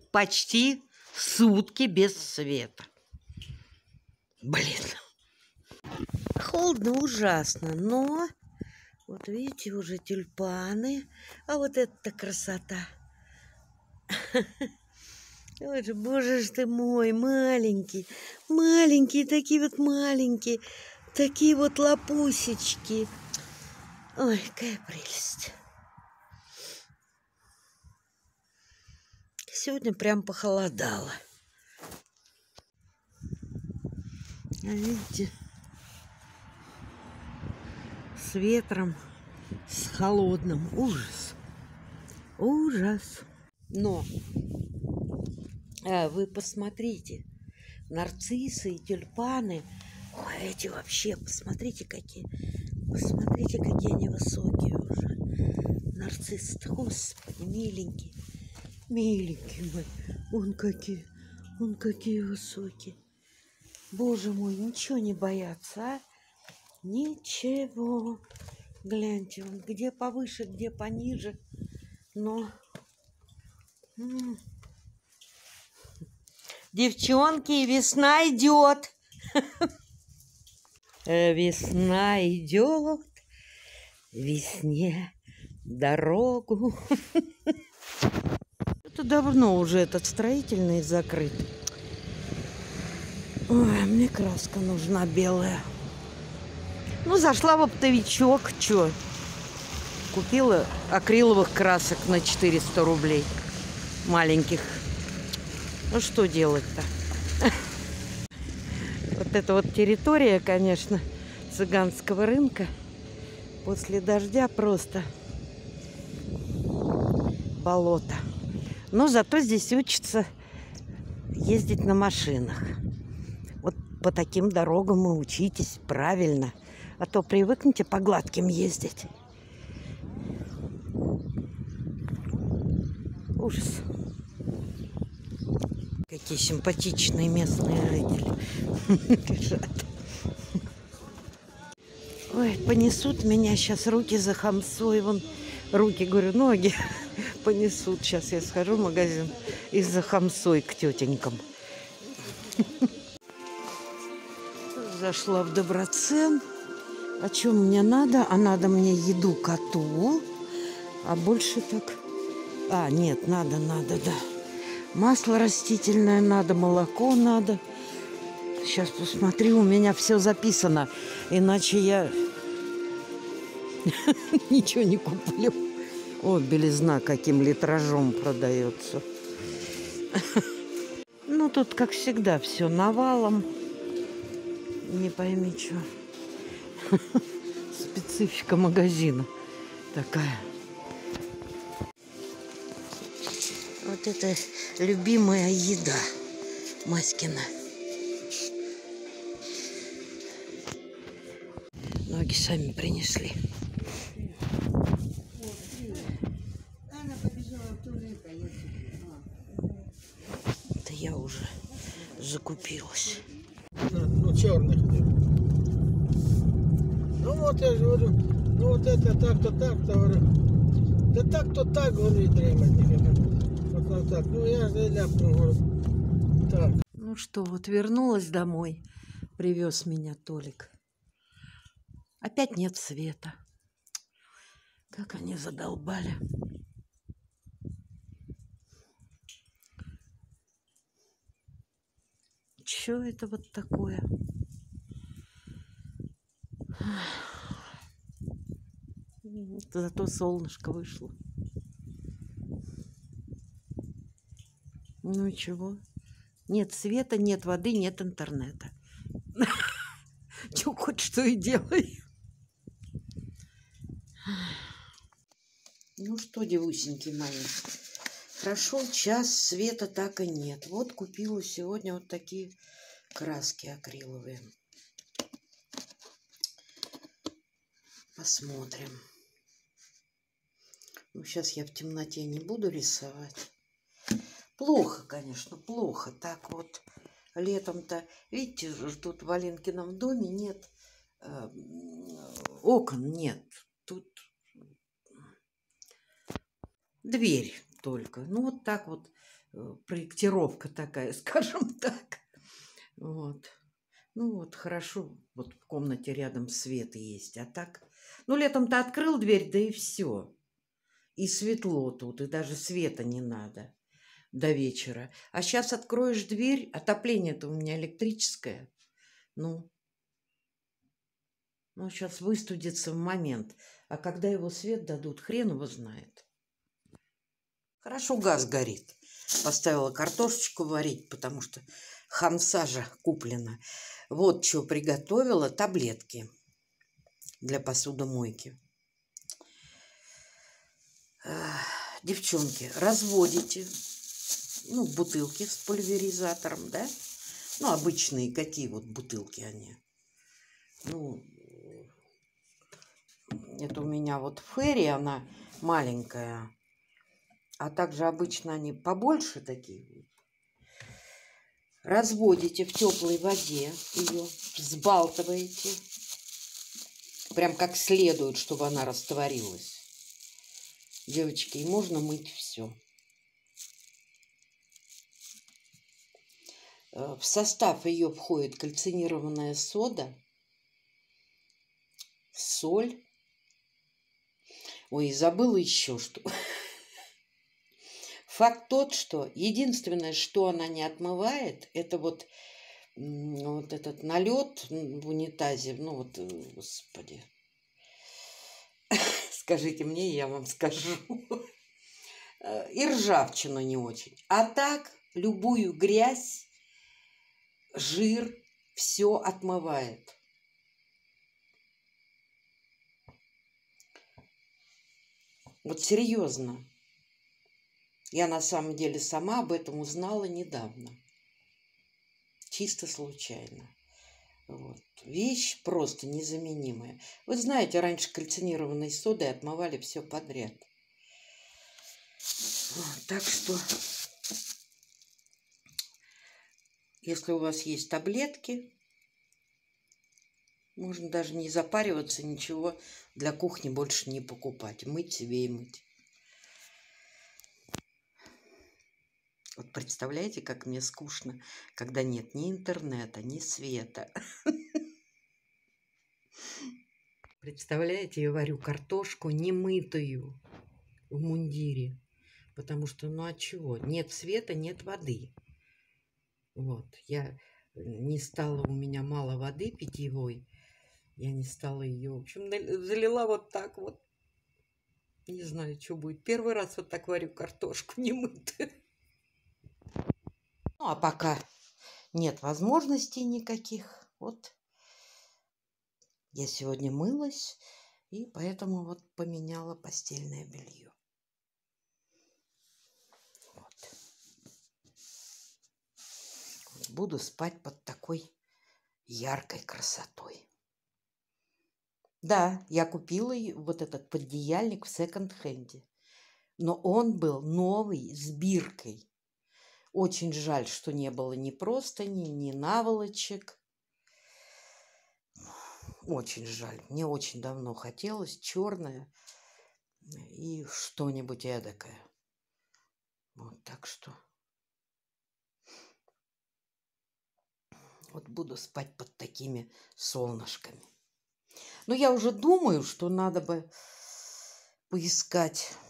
почти сутки без света. Блин. Холодно ужасно, но вот видите, уже тюльпаны. А вот это красота. Ой, боже ж ты мой, маленький. Маленькие, такие вот маленькие. Такие вот лапусечки. Ой, какая прелесть. Сегодня прям похолодало. А видите, с ветром, с холодным. Ужас. Ужас. Но вы посмотрите, нарциссы и тюльпаны. Ой, эти вообще, посмотрите, какие. Посмотрите, какие они высокие уже. Нарциссы, господи, миленькие. Миленькие мои. Вон какие высокие. Боже мой, ничего не боятся, а? Ничего. Гляньте, он где повыше, где пониже. Но... Девчонки, весна идет. Весна идет, весне дорогу. Это давно уже этот строительный закрыт. Ой, мне краска нужна белая. Ну, зашла в оптовичок, что? Купила акриловых красок на 400 рублей. Маленьких. Ну, что делать-то? Вот эта вот территория, конечно, цыганского рынка после дождя просто болото. Но зато здесь учатся ездить на машинах. Вот по таким дорогам и учитесь правильно. А то привыкните по гладким ездить. Ужас. Какие симпатичные местные жители лежат. Ой, понесут меня сейчас руки за хамсой. Вон руки, говорю, ноги понесут. Сейчас я схожу в магазин и за хамсой к тетенькам. Зашла в Доброцен. А что мне надо? А надо мне еду коту. А больше так... А, нет, надо, да. Масло растительное надо, молоко надо. Сейчас посмотрю, у меня все записано. Иначе я ничего не куплю. О, белизна каким литражом продается. Ну, тут, как всегда, все навалом. Не пойми, что. Специфика магазина такая. Вот это любимая еда Маськина. Ноги сами принесли. Она побежала в туалет, а я... Это я уже закупилась. Ну, черный хлеб. Ну, вот я же говорю, ну, вот это так-то, говорю. Да так-то так, говорю, и дремать никогда. Вот так. Ну, я же ляпну, говорю. Так. Ну что, вот вернулась домой. Привез меня Толик. Опять нет света. Как они задолбали. Чё это вот такое? Зато солнышко вышло. Ну и чего? Нет света, нет воды, нет интернета. Чё хоть что и делай. Ну что, девусеньки мои, прошел час, света так и нет. Вот купила сегодня вот такие краски акриловые. Посмотрим. Ну, сейчас я в темноте не буду рисовать. Плохо, конечно, плохо. Так вот, летом-то, видите, тут в Аленкином доме нет окон, нет. Тут дверь только. Ну, вот так вот проектировка такая, скажем так. Вот. Ну вот, хорошо, вот в комнате рядом свет есть, а так... Ну, летом-то открыл дверь, да и все. И светло тут, и даже света не надо до вечера. А сейчас откроешь дверь, отопление-то у меня электрическое. Ну, сейчас выстудится в момент. А когда его свет дадут, хрен его знает. Хорошо, газ горит. Поставила картошечку варить, потому что хамса же куплена. Вот что приготовила. Таблетки для посудомойки. Девчонки, разводите, ну, бутылки с пульверизатором, да? Ну, обычные, какие вот бутылки они. Ну, это у меня вот Ферри, она маленькая. А также обычно они побольше такие. Разводите в теплой воде ее, взбалтываете. Прям как следует, чтобы она растворилась. Девочки, и можно мыть все. В состав ее входит кальцинированная сода, соль. Ой, и забыла еще что. Факт тот, что единственное, что она не отмывает, это вот этот налет в унитазе. Ну вот, господи. Скажите мне, я вам скажу. И ржавчину не очень. А так, любую грязь, жир, все отмывает. Вот серьезно. Я на самом деле сама об этом узнала недавно. Чисто случайно. Вот. Вещь просто незаменимая. Вы знаете, раньше кальцинированной содой отмывали все подряд. Вот, так что, если у вас есть таблетки, можно даже не запариваться, ничего для кухни больше не покупать. Мыть себе и мыть. Вот представляете, как мне скучно, когда нет ни интернета, ни света. Представляете, я варю картошку немытую в мундире. Потому что, ну а чего? Нет света, нет воды. Вот, я не стала, у меня мало воды питьевой. Я не стала ее, в общем, залила вот так вот. Не знаю, что будет. Первый раз вот так варю картошку немытую. Ну, а пока нет возможностей никаких, вот я сегодня мылась, и поэтому вот поменяла постельное белье. Вот. Буду спать под такой яркой красотой. Да, я купила вот этот пододеяльник в секонд-хенде, но он был новый, с биркой. Очень жаль, что не было ни простыни, ни наволочек. Очень жаль. Мне очень давно хотелось черное и что-нибудь эдакое. Вот так что. Вот буду спать под такими солнышками. Но я уже думаю, что надо бы поискать.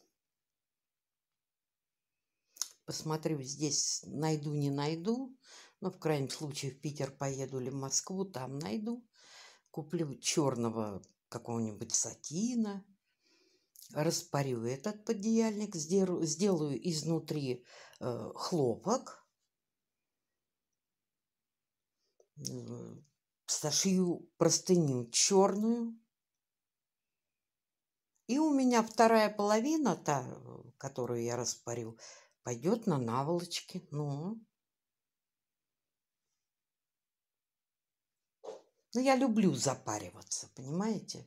Посмотрю, здесь найду, не найду. Но в крайнем случае в Питер поеду или в Москву, там найду. Куплю черного какого-нибудь сатина. Распарю этот пододеяльник. Сделаю изнутри хлопок. Сошью простыню черную. И у меня вторая половина, та, которую я распарю, пойдет на наволочки. Ну, я люблю запариваться, понимаете?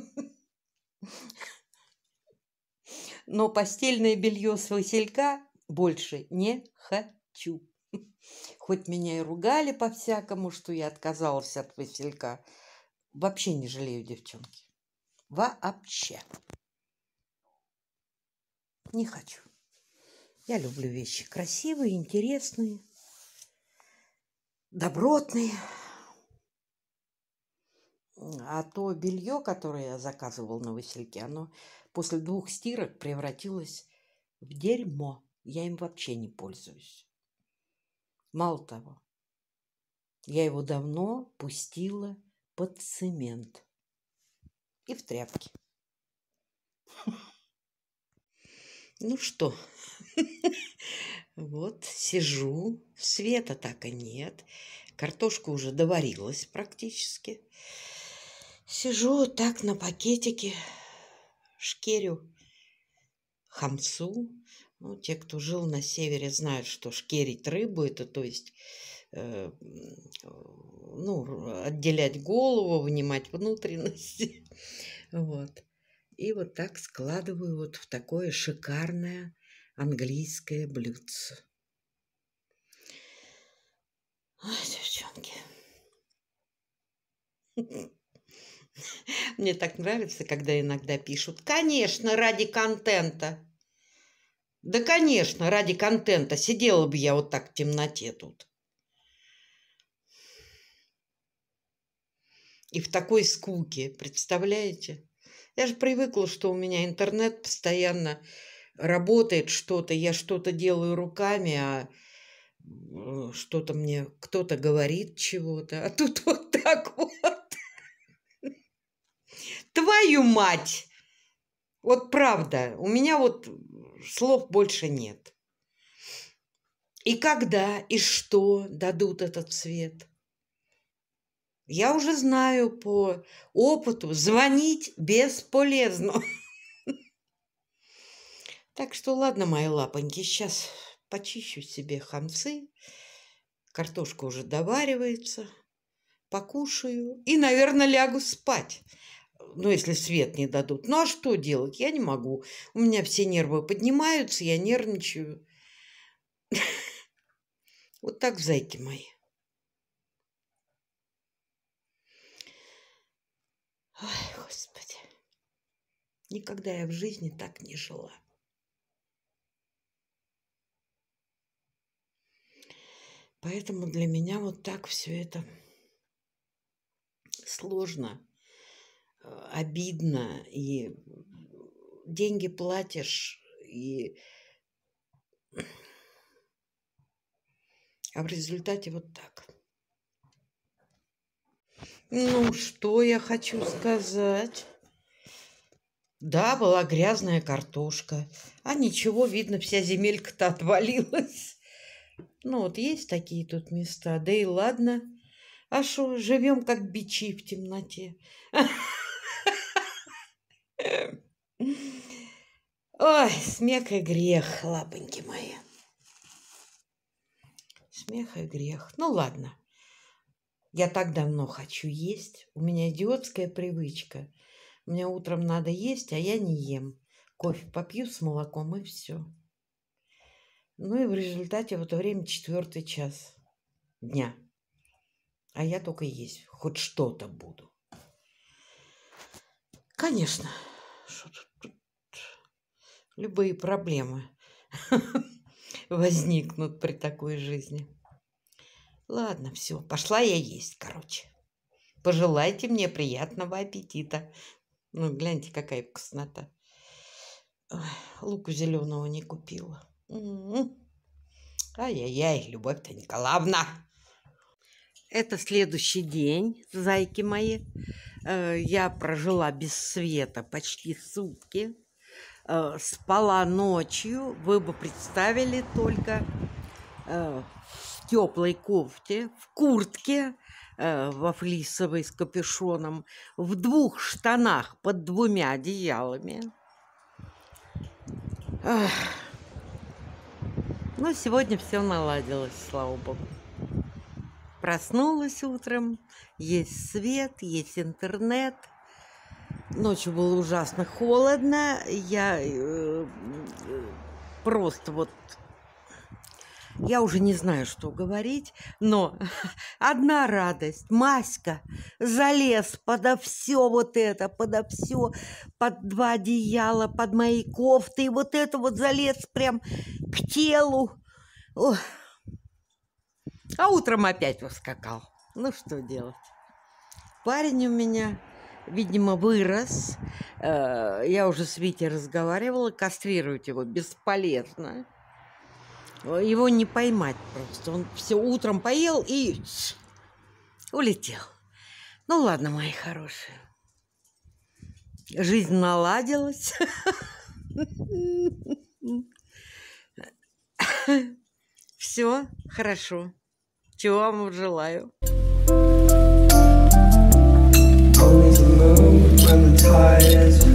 Но постельное белье с василька больше не хочу. Хоть меня и ругали по-всякому, что я отказалась от василька. Вообще не жалею, девчонки. Вообще. Не хочу. Я люблю вещи красивые, интересные, добротные. А то белье, которое я заказывал на Васильке, оно после 2 стирок превратилось в дерьмо. Я им вообще не пользуюсь. Мало того, я его давно пустила под цемент и в тряпки. Ну что, вот сижу, света так и нет, картошка уже доварилась практически. Сижу вот так на пакетике, шкерю хамсу. Ну, те, кто жил на севере, знают, что шкерить рыбу, это то есть отделять голову, вынимать внутренности. Вот. И вот так складываю вот в такое шикарное английское блюдце. Ой, девчонки. Мне так нравится, когда иногда пишут: конечно, ради контента. Да, конечно, ради контента. Сидела бы я вот так в темноте тут. И в такой скуке, представляете? Я же привыкла, что у меня интернет постоянно работает, что-то, я что-то делаю руками, а что-то мне кто-то говорит чего-то. А тут вот так вот. Твою мать! Вот правда, у меня вот слов больше нет. И когда, и что дадут этот свет? Я уже знаю по опыту, звонить бесполезно. Так что ладно, мои лапоньки, сейчас почищу себе хамсы. Картошка уже доваривается. Покушаю и, наверное, лягу спать. Ну, если свет не дадут. Ну, а что делать? Я не могу. У меня все нервы поднимаются, я нервничаю. Вот так, зайки мои. Ой, Господи. Никогда я в жизни так не жила. Поэтому для меня вот так все это сложно, обидно. И деньги платишь, а в результате вот так. Ну, что я хочу сказать? Да, была грязная картошка. А ничего, видно, вся земелька-то отвалилась. Ну, вот есть такие тут места. Да и ладно. А что, живем как бичи в темноте. Ой, смех и грех, лапоньки мои. Смех и грех. Ну, ладно. Я так давно хочу есть. У меня идиотская привычка. Мне утром надо есть, а я не ем. Кофе попью с молоком и все. Ну и в результате в это время 4 час дня. А я только есть. Хоть что-то буду. Конечно. Что тут? Любые проблемы возникнут при такой жизни. Ладно, все. Пошла я есть, короче. Пожелайте мне приятного аппетита. Ну, гляньте, какая вкуснота. Ой, луку зеленого не купила. Ай-яй-яй, Любовь-то Николаевна. Это следующий день, зайки мои. Я прожила без света почти сутки. Спала ночью. Вы бы представили только в теплой кофте, в куртке, во флисовой с капюшоном, в 2 штанах под 2 одеялами. Ну, сегодня все наладилось, слава богу. Проснулась утром, есть свет, есть интернет. Ночью было ужасно холодно. Я просто вот Я уже не знаю, что говорить, но одна радость. Маська залез подо все вот это, подо все, под 2 одеяла, под мои кофты. И вот это вот залез прям к телу. Ох. А утром опять ускакал. Ну, что делать? Парень у меня, видимо, вырос. Я уже с Витей разговаривала. Кастрировать его бесполезно. Его не поймать просто. Он все утром поел и улетел. Ну ладно, мои хорошие. Жизнь наладилась. Все хорошо. Чего вам желаю. Only the moon when the tide is